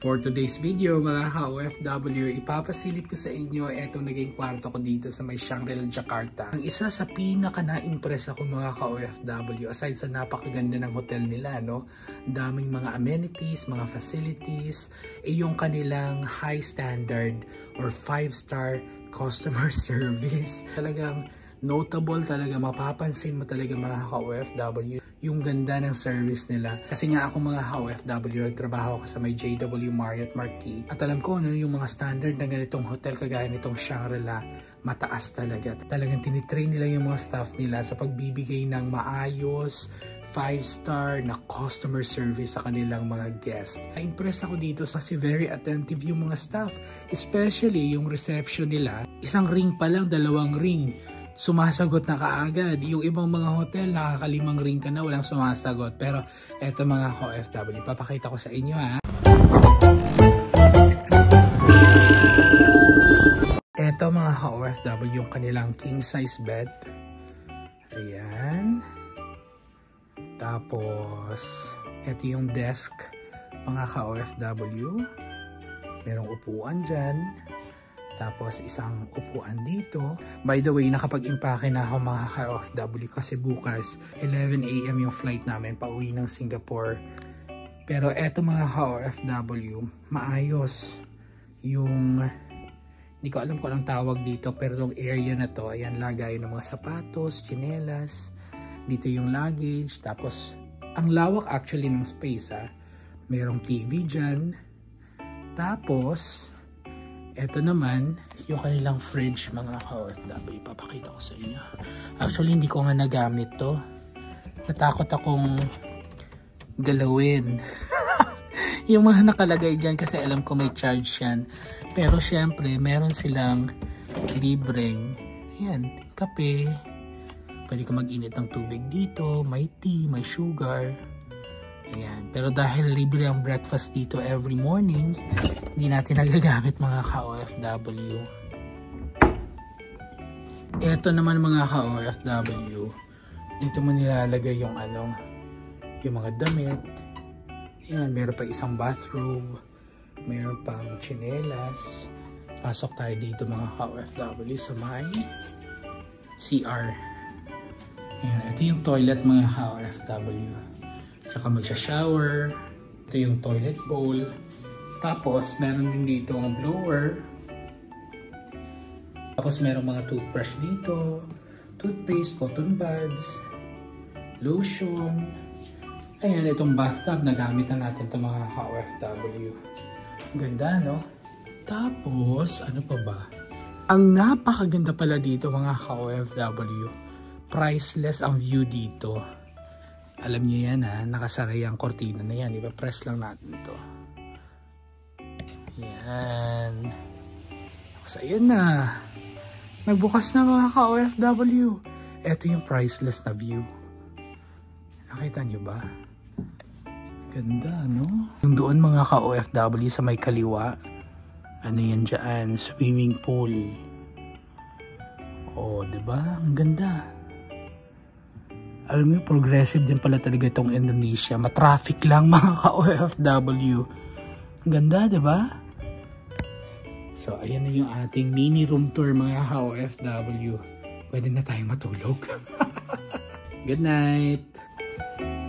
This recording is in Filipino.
For today's video mga ka-OFW, ipapasilip ko sa inyo etong naging kwarto ko dito sa may Shangri-La, Jakarta. Ang isa sa pinaka na-impress ako mga ka-OFW, aside sa napakaganda ng hotel nila, no? Daming mga amenities, mga facilities, yung kanilang high standard or 5-star customer service. Talagang notable talaga, mapapansin mo talaga mga ka-OFW yung ganda ng service nila. Kasi nga ako mga ka-OFW, nagtrabaho ko sa may JW Marriott Marquis. At alam ko ano yung mga standard na ganitong hotel kagaya nitong Shangri-La, mataas talaga. Talagang tinitrain nila yung mga staff nila sa pagbibigay ng maayos, 5-star na customer service sa kanilang mga guests. Na-impress ako dito kasi very attentive yung mga staff. Especially yung reception nila. Isang ring pa lang, 2 ring. Sumasagot na kaagad. Yung ibang mga hotel, nakakalimang ring ka na, walang sumasagot. Pero eto mga ka-OFW, papakita ko sa inyo ha. Eto mga ka-OFW, yung kanilang king size bed. Ayan. Tapos, eto yung desk mga ka-OFW. Merong upuan dyan. Tapos isang upuan dito. By the way, nakapag-impake na ako mga ka-OFW kasi bukas 11 AM yung flight namin pauwi ng Singapore. Pero eto mga ka-OFW, maayos yung, hindi ko alam kung anong tawag dito, pero yung area na to, ayan, lagay ng mga sapatos, tsinelas, dito yung luggage. Tapos ang lawak actually ng space ha. Merong TV dyan. Tapos eto naman, yung kanilang fridge mga ka-OFW. Ipapakita ko sa inyo. Actually, hindi ko nga nagamit to. Natakot akong galawin. Yung mga nakalagay dyan kasi alam ko may charge yan. Pero syempre, meron silang libreng, ayan, kape. Pwede ka mag-init ng tubig dito. May tea, may sugar. Ayan. Pero dahil libre ang breakfast dito every morning, hindi natin nagagamit mga ka-OFW. Ito naman mga ka-OFW, dito mo nilalagay yung yung mga damit. Ayan, meron pa isang bathrobe, meron pang tsinelas. Pasok tayo dito mga ka-OFW sa may CR. Ayan, ito yung toilet mga ka-OFW. Tsaka magsha-shower. Ito yung toilet bowl. Tapos, meron din dito ang blower. Tapos, meron mga toothbrush dito. Toothpaste, cotton buds, lotion. Ayan, itong bathtub. Nagamit na natin ito mga ka-OFW. Ganda, no? Tapos, ano pa ba? Ang napakaganda pala dito mga ka-OFW. Priceless ang view dito. Alam niyo yan ha, nakasara yung kortina na yan. Ipa-press lang natin ito. Yan. So, yun na. Nagbukas na mga ka-OFW. Ito yung priceless na view. Nakita niyo ba? Ganda, no? Yung doon mga ka-OFW sa may kaliwa. Ano yan dyan? Swimming pool. Oh, diba? Ang ganda. Alam mo, progressive din pala talaga itong Indonesia. Matraffic lang mga ka-OFW. Ganda, diba? So, ayan na yung ating mini room tour mga ka-OFW. Pwede na tayo matulog. Good night!